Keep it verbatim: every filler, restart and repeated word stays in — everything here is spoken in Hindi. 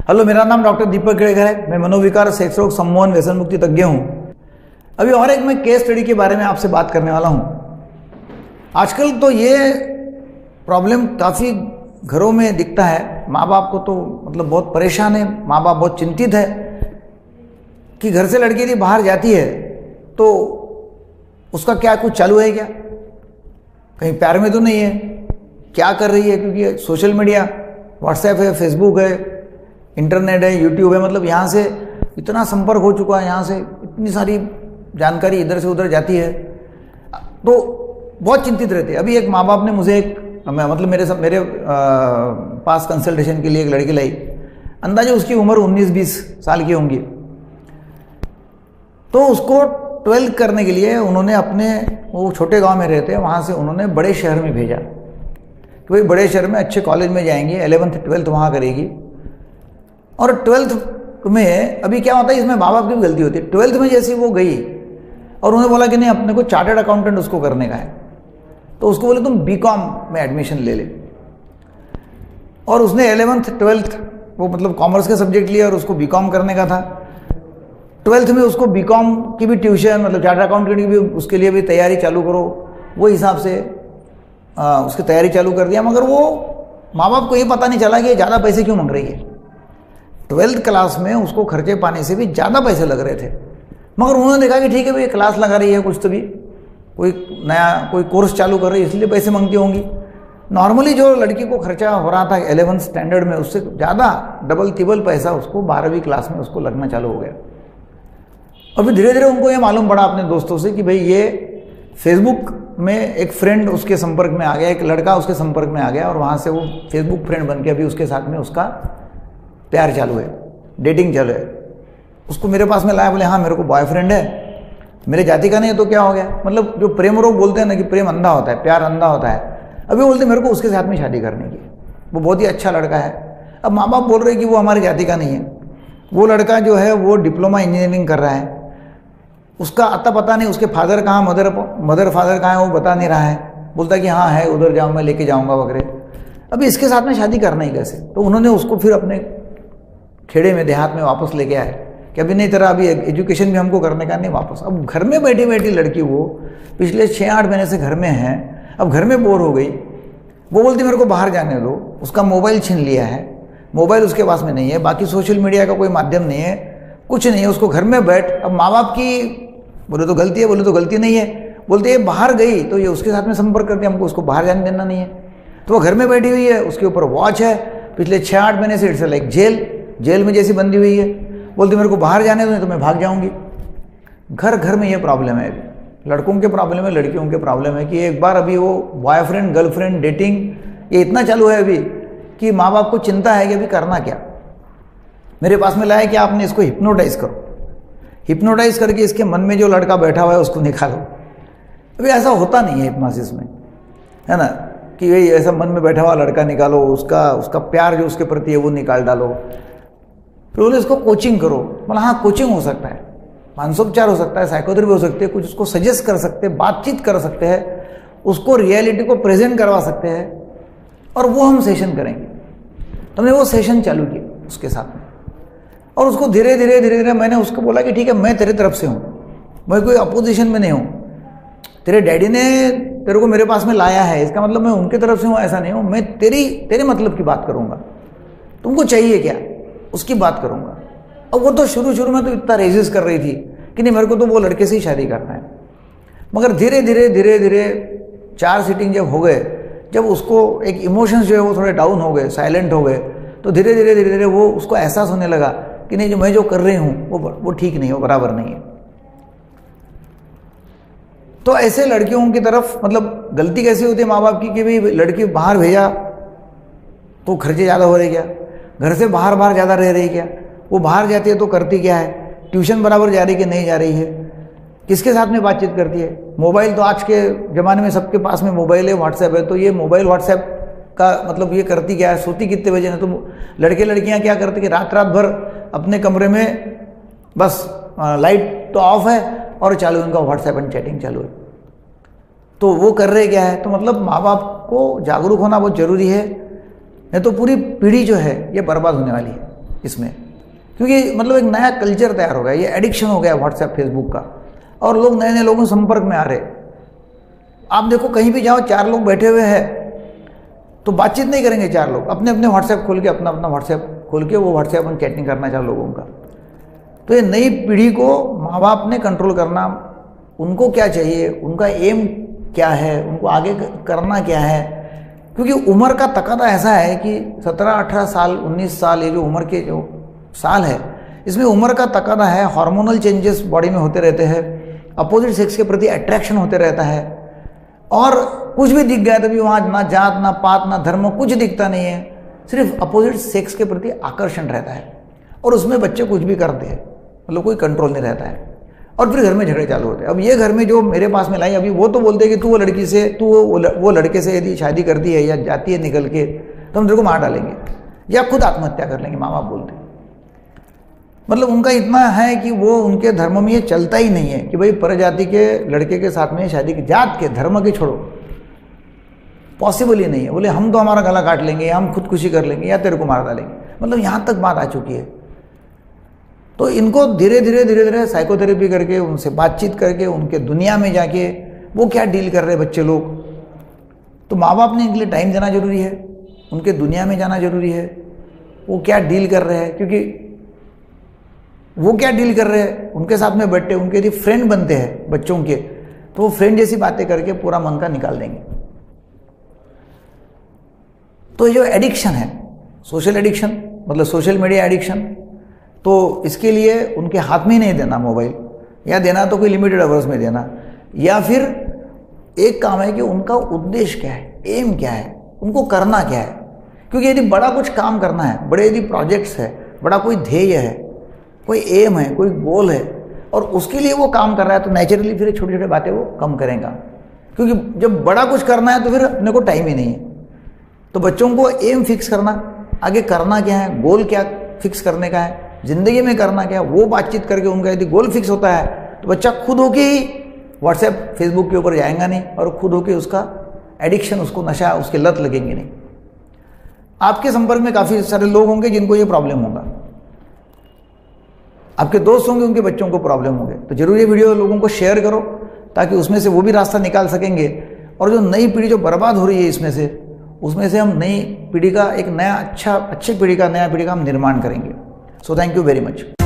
हेलो, मेरा नाम डॉक्टर दीपक केड़ेकर है। मैं मनोविकार, सेक्स रोग, सम्मोहन, व्यसन मुक्ति तज्ञ हूँ। अभी और एक मैं केस स्टडी के बारे में आपसे बात करने वाला हूँ। आजकल तो ये प्रॉब्लम काफ़ी घरों में दिखता है। माँ बाप को तो मतलब बहुत परेशान है, माँ बाप बहुत चिंतित है कि घर से लड़की यदि बाहर जाती है तो उसका क्या कुछ चालू है, क्या कहीं प्यार में तो नहीं है, क्या कर रही है। क्योंकि सोशल मीडिया, व्हाट्सएप है, फेसबुक है, इंटरनेट है, यूट्यूब है, मतलब यहाँ से इतना संपर्क हो चुका है, यहाँ से इतनी सारी जानकारी इधर से उधर जाती है, तो बहुत चिंतित रहते हैं। अभी एक माँ बाप ने मुझे एक मतलब मेरे सब मेरे आ, पास कंसल्टेशन के लिए एक लड़की लाई। अंदाजा उसकी उम्र उन्नीस बीस साल की होंगी। तो उसको ट्वेल्थ करने के लिए उन्होंने अपने, वो छोटे गांव में रहते हैं, वहाँ से उन्होंने बड़े शहर में भेजा कि भाई बड़े शहर में अच्छे कॉलेज में जाएंगे, एलेवंथ ट्वेल्थ वहाँ करेगी। और ट्वेल्थ में अभी क्या होता है, इसमें माँ बाप की भी गलती होती है। ट्वेल्थ में जैसी वो गई और उन्होंने बोला कि नहीं, अपने को चार्टर्ड अकाउंटेंट उसको करने का है, तो उसको बोले तुम बी कॉम में एडमिशन ले ले। और उसने एलेवंथ ट्वेल्थ वो मतलब कॉमर्स के सब्जेक्ट लिया और उसको बी कॉम करने का था। ट्वेल्थ में उसको बी कॉम की भी ट्यूशन, मतलब चार्टर्ड अकाउंटेंट की भी उसके लिए भी तैयारी चालू करो, वो हिसाब से आ, उसकी तैयारी चालू कर दिया। मगर वो माँ बाप को ये पता नहीं चला कि ये ज़्यादा पैसे क्यों मांग रही है। ट्वेल्थ क्लास में उसको खर्चे पाने से भी ज़्यादा पैसे लग रहे थे। मगर उन्होंने देखा कि ठीक है भाई, क्लास लगा रही है, कुछ तो भी कोई नया कोई कोर्स चालू कर रही है, इसलिए पैसे मांगती होंगी। नॉर्मली जो लड़की को खर्चा हो रहा था एलेवंथ स्टैंडर्ड में, उससे ज़्यादा डबल तिबल पैसा उसको बारहवीं क्लास में उसको लगना चालू हो गया। अभी धीरे धीरे उनको ये मालूम पड़ा अपने दोस्तों से कि भाई ये फेसबुक में एक फ्रेंड उसके संपर्क में आ गया, एक लड़का उसके संपर्क में आ गया, और वहाँ से वो फेसबुक फ्रेंड बन के अभी उसके साथ में उसका प्यार चालू है, डेटिंग चालू है। उसको मेरे पास में लाया, बोले हाँ मेरे को बॉयफ्रेंड है, मेरे जाति का नहीं है तो क्या हो गया। मतलब जो प्रेम रोग बोलते हैं ना कि प्रेम अंधा होता है, प्यार अंधा होता है। अभी बोलते मेरे को उसके साथ में शादी करने की, वो बहुत ही अच्छा लड़का है। अब माँ बाप बोल रहे कि वो हमारी जाति का नहीं है। वो लड़का जो है वो डिप्लोमा इंजीनियरिंग कर रहा है, उसका अता पता नहीं, उसके फादर कहाँ, मदर मदर फादर कहाँ है वो बता नहीं रहा है। बोलता है कि हाँ है, उधर जाऊँ मैं लेके जाऊँगा वगैरह। अभी इसके साथ में शादी करना ही कैसे। तो उन्होंने उसको फिर अपने खेड़े में, देहात में वापस लेके आए कि अभी नहीं तेरा अभी एजुकेशन भी हमको करने का नहीं, वापस। अब घर में बैठी बैठी लड़की वो पिछले छः आठ महीने से घर में है, अब घर में बोर हो गई। वो बोलती मेरे को बाहर जाने दो। उसका मोबाइल छीन लिया है, मोबाइल उसके पास में नहीं है, बाकी सोशल मीडिया का कोई माध्यम नहीं है, कुछ नहीं है। उसको घर में बैठ, अब माँ बाप की बोले तो गलती है, बोले तो गलती नहीं है, बोलते ये बाहर गई तो ये उसके साथ में संपर्क करके हमको उसको बाहर जाने देना नहीं है। तो वो घर में बैठी हुई है, उसके ऊपर वॉच है, पिछले छः आठ महीने से इट्स लाइक जेल जेल में जैसी बंदी हुई है। बोलती मेरे को बाहर जाने दो नहीं तो मैं भाग जाऊंगी। घर घर में ये प्रॉब्लम है। अभी लड़कों के प्रॉब्लम है, लड़कियों के प्रॉब्लम है कि एक बार अभी वो बॉयफ्रेंड गर्लफ्रेंड डेटिंग ये इतना चालू है अभी कि माँ बाप को चिंता है कि अभी करना क्या। मेरे पास में लाया कि आपने इसको हिप्नोटाइज करो, हिप्नोटाइज करके इसके मन में जो लड़का बैठा हुआ है उसको निकालो। अभी ऐसा होता नहीं है हिप्नोसिस में, है ना, कि भाई ऐसा मन में बैठा हुआ लड़का निकालो, उसका उसका प्यार जो उसके प्रति है वो निकाल डालो। फिर बोले इसको कोचिंग करो। मतलब हाँ कोचिंग हो सकता है, मानसोपचार हो सकता है, साइकोथेरेपी हो सकती है, कुछ उसको सजेस्ट कर सकते हैं, बातचीत कर सकते हैं, उसको रियलिटी को प्रेजेंट करवा सकते हैं, और वो हम सेशन करेंगे। तो हमने वो सेशन चालू किया उसके साथ में, और उसको धीरे धीरे धीरे धीरे मैंने उसको बोला कि ठीक है मैं तेरे तरफ से हूँ, मैं कोई अपोजिशन में नहीं हूँ। तेरे डैडी ने तेरे को मेरे पास में लाया है, इसका मतलब मैं उनके तरफ से हूँ ऐसा नहीं हूँ। मैं तेरी तेरे मतलब की बात करूँगा, तुमको चाहिए क्या उसकी बात करूँगा। और वो तो शुरू शुरू में तो इतना रेजिस्ट कर रही थी कि नहीं मेरे को तो वो लड़के से ही शादी करना है। मगर धीरे धीरे धीरे धीरे चार सीटिंग जब हो गए, जब उसको एक इमोशंस जो है वो थोड़े डाउन हो गए, साइलेंट हो गए, तो धीरे धीरे धीरे धीरे वो उसको एहसास होने लगा कि नहीं जो मैं जो कर रही हूँ वो वो ठीक नहीं है, वो बराबर नहीं है। तो ऐसे लड़कियों की तरफ मतलब गलती कैसी होती है माँ बाप की कि भाई लड़की बाहर भेजा तो खर्चे ज़्यादा हो रहे क्या, घर से बाहर बाहर ज़्यादा रह रही क्या, वो बाहर जाती है तो करती क्या है, ट्यूशन बराबर जा रही कि नहीं जा रही है, किसके साथ में बातचीत करती है। मोबाइल तो आज के ज़माने में सबके पास में मोबाइल है, व्हाट्सएप है, तो ये मोबाइल व्हाट्सएप का मतलब ये करती क्या है, सोती कितने बजे ना। तो लड़के लड़कियां क्या करते कि रात रात भर अपने कमरे में बस लाइट तो ऑफ है और चालू उनका व्हाट्सएप एंड चैटिंग चालू है। तो वो कर रहे क्या है। तो मतलब माँ बाप को जागरूक होना बहुत ज़रूरी है, नहीं तो पूरी पीढ़ी जो है ये बर्बाद होने वाली है। इसमें, क्योंकि मतलब एक नया कल्चर तैयार हो गया, ये एडिक्शन हो गया व्हाट्सएप फेसबुक का, और लोग नए नए लोगों के संपर्क में आ रहे। आप देखो कहीं भी जाओ, चार लोग बैठे हुए हैं तो बातचीत नहीं करेंगे चार लोग, अपने अपने व्हाट्सएप खोल के अपना अपना व्हाट्सएप खोल के वो व्हाट्सएप में चैटिंग करना चाहे लोगों का। तो ये नई पीढ़ी को माँ बाप ने कंट्रोल करना, उनको क्या चाहिए, उनका एम क्या है, उनको आगे करना क्या है, क्योंकि उम्र का तकादा ऐसा है कि सत्रह अठारह साल उन्नीस साल ये जो उम्र के जो साल है, इसमें उम्र का तकादा है, हार्मोनल चेंजेस बॉडी में होते रहते हैं, अपोजिट सेक्स के प्रति अट्रैक्शन होते रहता है, और कुछ भी दिख गया तभी वहाँ ना जात ना पात ना धर्म कुछ दिखता नहीं है, सिर्फ अपोजिट सेक्स के प्रति आकर्षण रहता है, और उसमें बच्चे कुछ भी करते हैं, मतलब कोई कंट्रोल नहीं रहता है, और फिर घर में झगड़े चालू होते हैं। अब ये घर में जो मेरे पास में लाई, अभी वो तो बोलते हैं कि तू वो लड़की से तू वो लड़के से यदि शादी करती है या जाती है निकल के तो हम तेरे को मार डालेंगे या खुद आत्महत्या कर लेंगे, माँ बाप बोलते हैं। मतलब उनका इतना है कि वो उनके धर्म में ये चलता ही नहीं है कि भाई परजाति के लड़के के साथ में शादी की, जात के धर्म के छोड़ो, पॉसिबल ही नहीं है। बोले हम तो हमारा गला काट लेंगे, हम खुदकुशी कर लेंगे या तेरे को मार डालेंगे, मतलब यहाँ तक बात आ चुकी है। तो इनको धीरे धीरे धीरे धीरे साइकोथेरेपी करके, उनसे बातचीत करके, उनके दुनिया में जाके वो क्या डील कर रहे हैं बच्चे लोग, तो माँ बाप ने इनके लिए टाइम देना जरूरी है, उनके दुनिया में जाना जरूरी है, वो क्या डील कर रहे हैं, क्योंकि वो क्या डील कर रहे हैं, उनके साथ में बैठे, उनके यदि फ्रेंड बनते हैं बच्चों के, तो वो फ्रेंड जैसी बातें करके पूरा मन का निकाल देंगे। तो ये जो एडिक्शन है, सोशल एडिक्शन मतलब सोशल मीडिया एडिक्शन, तो इसके लिए उनके हाथ में ही नहीं देना मोबाइल, या देना तो कोई लिमिटेड आवर्स में देना, या फिर एक काम है कि उनका उद्देश्य क्या है, एम क्या है, उनको करना क्या है। क्योंकि यदि बड़ा कुछ काम करना है, बड़े यदि प्रोजेक्ट्स है, बड़ा कोई ध्येय है, कोई एम है, कोई गोल है, और उसके लिए वो काम कर रहा है, तो नेचुरली फिर छोटी छोटी बातें वो कम करेगा। क्योंकि जब बड़ा कुछ करना है तो फिर अपने को टाइम ही नहीं है। तो बच्चों को एम फिक्स करना, आगे करना क्या है, गोल क्या फिक्स करने का है, जिंदगी में करना क्या, वो बातचीत करके उनका यदि गोल फिक्स होता है तो बच्चा खुद होके ही व्हाट्सएप फेसबुक के ऊपर जाएगा नहीं, और खुद होके उसका एडिक्शन, उसको नशा, उसके लत लगेंगे नहीं। आपके संपर्क में काफ़ी सारे लोग होंगे जिनको ये प्रॉब्लम होगा, आपके दोस्त होंगे उनके बच्चों को प्रॉब्लम होंगे, तो जरूर ये वीडियो लोगों को शेयर करो ताकि उसमें से वो भी रास्ता निकाल सकेंगे, और जो नई पीढ़ी जो बर्बाद हो रही है इसमें से, उसमें से हम नई पीढ़ी का एक नया अच्छा अच्छी पीढ़ी का नया पीढ़ी का हम निर्माण करेंगे। So thank you very much.